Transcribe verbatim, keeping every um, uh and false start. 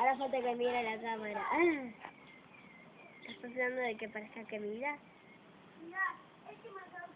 Ahora falta que mire la cámara. ¿Estás pensando de que parezca que mira? Mira, este marcador